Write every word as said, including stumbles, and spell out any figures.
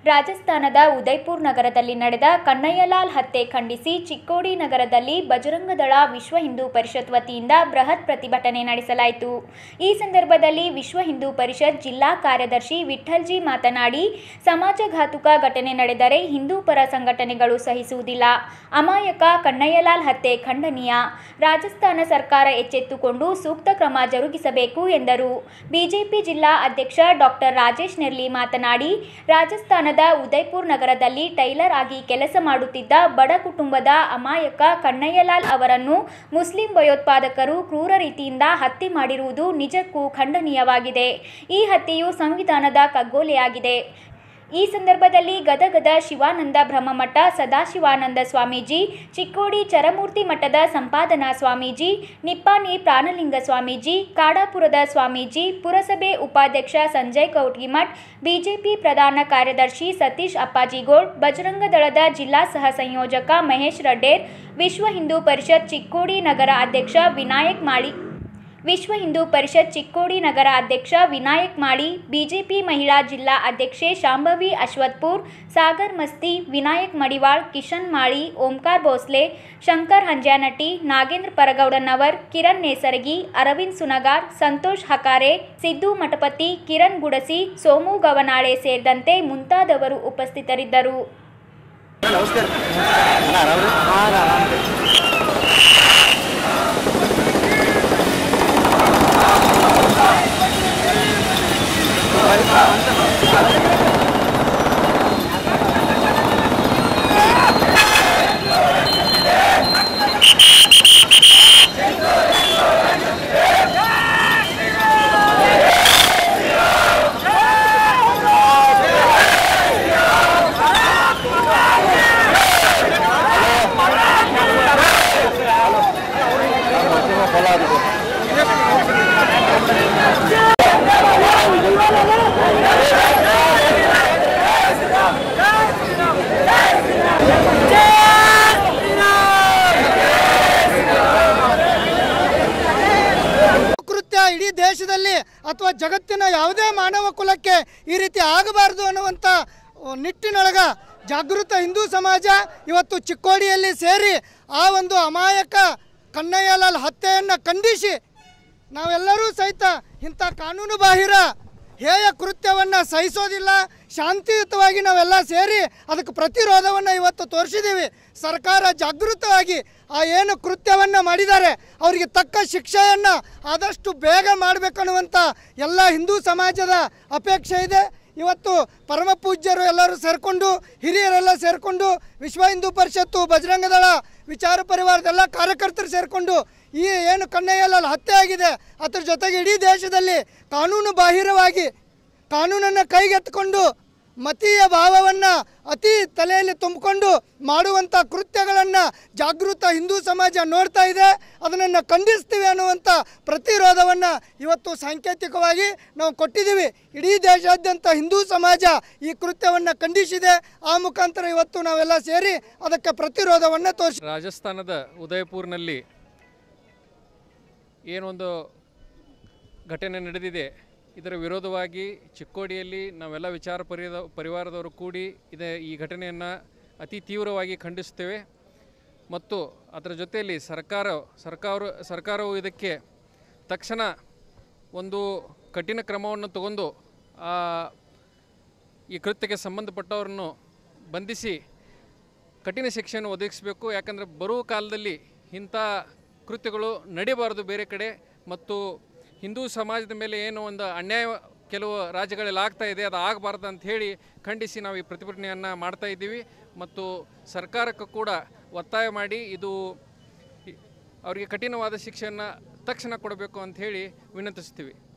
ರಾಜಸ್ಥಾನದ ಉದಯ್ಪುರ್ ನಗರದಲ್ಲಿ ನಡೆದ ಕನ್ನಯ್ಯಲಾಲ್ ಹತ್ಯೆ ಖಂಡಿಸಿ ಚಿಕ್ಕೋಡಿ ನಗರದಲ್ಲಿ ಬಜರಂಗದಳ ವಿಶ್ವ ಹಿಂದೂ ಪರಿಷತ್ ವತಿಯಿಂದ ಬೃಹತ್ ಪ್ರತಿಭಟನೆ ನಡೆಸಲಾಯಿತು. ಈ ಸಂದರ್ಭದಲ್ಲಿ ವಿಶ್ವ ಹಿಂದೂ ಪರಿಷತ್ ಜಿಲ್ಲಾ ಕಾರ್ಯದರ್ಶಿ ವಿಠ್ಠಲ್ಜಿ ಮಾತನಾಡಿ, ಸಮಾಜಘಾತುಕ ಘಟನೆ ನಡೆದರೆ ಹಿಂದೂ ಪರ ಸಂಘಟನೆಗಳು ಸಹಿಸುವುದಿಲ್ಲ. ಅಮಾಯಕ ಕನ್ನಯ್ಯಲಾಲ್ ಹತ್ಯೆ ಖಂಡನೀಯ. ರಾಜಸ್ಥಾನ ಸರ್ಕಾರ ಎಚ್ಚೆತ್ತುಕೊಂಡು ಸೂಕ್ತ ಕ್ರಮ ಜರುಗಿಸಬೇಕು ಎಂದರು. ಬಿಜೆಪಿ ಜಿಲ್ಲಾ ಅಧ್ಯಕ್ಷ ಡಾಕ್ಟರ್ ರಾಜೇಶ್ ನೆರ್ಲಿ ಮಾತನಾಡಿ, ರಾಜಸ್ಥಾನದ ಉದಯ್ಪುರ್ ನಗರದಲ್ಲಿ ಟೈಲರ್ ಆಗಿ ಕೆಲಸ ಮಾಡುತ್ತಿದ್ದ ಬಡ ಕುಟುಂಬದ ಅಮಾಯಕ ಕನ್ನಯ್ಯಲಾಲ್ ಅವರನ್ನು ಮುಸ್ಲಿಂ ಭಯೋತ್ಪಾದಕರು ಕ್ರೂರ ರೀತಿಯಿಂದ ಹತ್ಯೆ ಮಾಡಿರುವುದು ನಿಜಕ್ಕೂ ಖಂಡನೀಯವಾಗಿದೆ. ಈ ಹತ್ಯೆಯು ಸಂವಿಧಾನದ ಕಗ್ಗೊಲೆಯಾಗಿದೆ. ಈ ಸಂದರ್ಭದಲ್ಲಿ ಗದಗದ ಶಿವಾನಂದ ಬ್ರಹ್ಮಮಠ ಸದಾಶಿವಾನಂದ ಸ್ವಾಮೀಜಿ, ಚಿಕ್ಕೋಡಿ ಚರಮೂರ್ತಿ ಮಠದ ಸಂಪಾದನಾ ಸ್ವಾಮೀಜಿ, ನಿಪ್ಪಾಣಿ ಪ್ರಾಣಲಿಂಗ ಸ್ವಾಮೀಜಿ, ಕಾಡಾಪುರದ ಸ್ವಾಮೀಜಿ, ಪುರಸಭೆ ಉಪಾಧ್ಯಕ್ಷ ಸಂಜಯ್ ಕೌಟ್ಗಿಮಠ್, ಬಿಜೆಪಿ ಪ್ರಧಾನ ಕಾರ್ಯದರ್ಶಿ ಸತೀಶ್ ಅಪ್ಪಾಜಿಗೋಳ್, ಬಜರಂಗದಳದ ಜಿಲ್ಲಾ ಸಹ ಸಂಯೋಜಕ ಮಹೇಶ್ ರಡ್ಡೇರ್, ವಿಶ್ವ ಹಿಂದೂ ಪರಿಷತ್ ಚಿಕ್ಕೋಡಿ ನಗರ ಅಧ್ಯಕ್ಷ ವಿನಾಯಕ್ ಮಾಳಿ ವಿಶ್ವ ಹಿಂದೂ ಪರಿಷತ್ ಚಿಕ್ಕೋಡಿ ನಗರ ಅಧ್ಯಕ್ಷ ವಿನಾಯಕ್ ಮಾಳಿ, ಬಿಜೆಪಿ ಮಹಿಳಾ ಜಿಲ್ಲಾ ಅಧ್ಯಕ್ಷೆ ಶಾಂಭವಿ ಅಶ್ವತ್ಪುರ್, ಸಾಗರ್ ಮಸ್ತಿ, ವಿನಾಯಕ್ ಮಡಿವಾಳ್, ಕಿಶನ್ ಮಾಳಿ, ಓಂಕಾರ್ ಭೋಸ್ಲೆ, ಶಂಕರ್ ಹಂಜಾನಟ್ಟಿ, ನಾಗೇಂದ್ರ ಪರಗೌಡನವರ್, ಕಿರಣ್ ನೇಸರಗಿ, ಅರವಿಂದ್ ಸುನಗಾರ್, ಸಂತೋಷ್ ಹಕಾರೆ, ಸಿದ್ದು ಮಠಪತಿ, ಕಿರಣ್ ಗುಡಸಿ, ಸೋಮು ಗವನಾಳೆ ಸೇರಿದಂತೆ ಮುಂತಾದವರು ಉಪಸ್ಥಿತರಿದ್ದರು. ಇಡೀ ದೇಶದಲ್ಲಿ ಅಥವಾ ಜಗತ್ತಿನ ಯಾವುದೇ ಮಾನವ ಕುಲಕ್ಕೆ ಈ ರೀತಿ ಆಗಬಾರದು ಅನ್ನುವಂಥ ನಿಟ್ಟಿನೊಳಗ ಜಾಗೃತ ಹಿಂದೂ ಸಮಾಜ ಇವತ್ತು ಚಿಕ್ಕೋಡಿಯಲ್ಲಿ ಸೇರಿ ಆ ಒಂದು ಅಮಾಯಕ ಕನ್ನಯ್ಯಲಾಲ್ ಹತ್ಯೆಯನ್ನು ಖಂಡಿಸಿ ನಾವೆಲ್ಲರೂ ಸಹಿತ ಇಂಥ ಕಾನೂನು ಬಾಹಿರ ಹೇಯ ಕೃತ್ಯವನ್ನು ಸಹಿಸೋದಿಲ್ಲ, ಶಾಂತಿಯುತವಾಗಿ ನಾವೆಲ್ಲ ಸೇರಿ ಅದಕ್ಕೆ ಪ್ರತಿರೋಧವನ್ನು ಇವತ್ತು ತೋರಿಸಿದ್ದೀವಿ. ಸರ್ಕಾರ ಜಾಗೃತವಾಗಿ ಆ ಏನು ಕೃತ್ಯವನ್ನು ಮಾಡಿದ್ದಾರೆ ಅವರಿಗೆ ತಕ್ಕ ಶಿಕ್ಷೆಯನ್ನು ಆದಷ್ಟು ಬೇಗ ಮಾಡಬೇಕನ್ನುವಂಥ ಎಲ್ಲ ಹಿಂದೂ ಸಮಾಜದ ಅಪೇಕ್ಷೆ ಇದೆ. ಇವತ್ತು ಪರಮ ಪೂಜ್ಯರು ಎಲ್ಲರೂ ಸೇರಿಕೊಂಡು, ಹಿರಿಯರೆಲ್ಲ ಸೇರಿಕೊಂಡು, ವಿಶ್ವ ಹಿಂದೂ ಪರಿಷತ್ತು, ಬಜರಂಗದಳ, ವಿಚಾರ ಪರಿವಾರದ ಎಲ್ಲ ಕಾರ್ಯಕರ್ತರು ಸೇರಿಕೊಂಡು ಈ ಏನು ಕನ್ನಯ್ಯಲಾಲ್ ಹತ್ಯೆ ಆಗಿದೆ ಅದರ ಜೊತೆಗೆ ಇಡೀ ದೇಶದಲ್ಲಿ ಕಾನೂನು ಬಾಹಿರವಾಗಿ ಕಾನೂನನ್ನು ಕೈಗೆತ್ತಿಕೊಂಡು ಮತೀಯ ಭಾವವನ್ನು ಅತಿ ತಲೆಯಲ್ಲಿ ತುಂಬಿಕೊಂಡು ಮಾಡುವಂಥ ಕೃತ್ಯಗಳನ್ನು ಜಾಗೃತ ಹಿಂದೂ ಸಮಾಜ ನೋಡ್ತಾ ಇದೆ. ಅದನ್ನು ಖಂಡಿಸ್ತೀವಿ ಅನ್ನುವಂಥ ಪ್ರತಿರೋಧವನ್ನು ಇವತ್ತು ಸಾಂಕೇತಿಕವಾಗಿ ನಾವು ಕೊಟ್ಟಿದ್ದೀವಿ. ಇಡೀ ದೇಶಾದ್ಯಂತ ಹಿಂದೂ ಸಮಾಜ ಈ ಕೃತ್ಯವನ್ನು ಖಂಡಿಸಿದೆ. ಆ ಮುಖಾಂತರ ಇವತ್ತು ನಾವೆಲ್ಲ ಸೇರಿ ಅದಕ್ಕೆ ಪ್ರತಿರೋಧವನ್ನು ತೋರಿಸಿ ರಾಜಸ್ಥಾನದ ಉದಯಪುರ್ನಲ್ಲಿ ಏನೊಂದು ಘಟನೆ ನಡೆದಿದೆ, ಇದರ ವಿರೋಧವಾಗಿ ಚಿಕ್ಕೋಡಿಯಲ್ಲಿ ನಾವೆಲ್ಲ ವಿಚಾರ ಪರಿದ ಪರಿವಾರದವರು ಕೂಡಿ ಇದೇ ಈ ಘಟನೆಯನ್ನು ಅತಿ ತೀವ್ರವಾಗಿ ಖಂಡಿಸ್ತೇವೆ. ಮತ್ತು ಅದರ ಜೊತೆಯಲ್ಲಿ ಸರ್ಕಾರ ಸರ್ಕಾರ ಸರ್ಕಾರವು ಇದಕ್ಕೆ ತಕ್ಷಣ ಒಂದು ಕಠಿಣ ಕ್ರಮವನ್ನು ತಗೊಂಡು ಈ ಕೃತ್ಯಕ್ಕೆ ಸಂಬಂಧಪಟ್ಟವರನ್ನು ಬಂಧಿಸಿ ಕಠಿಣ ಶಿಕ್ಷೆಯನ್ನು ಒದಗಿಸಬೇಕು. ಯಾಕಂದರೆ ಬರುವ ಕಾಲದಲ್ಲಿ ಇಂಥ ಕೃತ್ಯಗಳು ನಡೀಬಾರದು ಬೇರೆ ಕಡೆ. ಮತ್ತು ಹಿಂದೂ ಸಮಾಜದ ಮೇಲೆ ಏನೋ ಒಂದು ಅನ್ಯಾಯ ಕೆಲವು ರಾಜ್ಯಗಳಲ್ಲಿ ಆಗ್ತಾ ಇದೆ, ಅದು ಆಗಬಾರ್ದು ಅಂತ ಹೇಳಿ ಖಂಡಿಸಿ ನಾವು ಈ ಪ್ರತಿಭಟನೆಯನ್ನು ಮಾಡ್ತಾ ಇದ್ದೀವಿ. ಮತ್ತು ಸರ್ಕಾರಕ್ಕೂ ಕೂಡ ಒತ್ತಾಯ ಮಾಡಿ ಇದು ಅವರಿಗೆ ಕಠಿಣವಾದ ಶಿಕ್ಷೆಯನ್ನು ತಕ್ಷಣ ಕೊಡಬೇಕು ಅಂತ ಹೇಳಿ ವಿನಂತಿಸ್ತೀವಿ.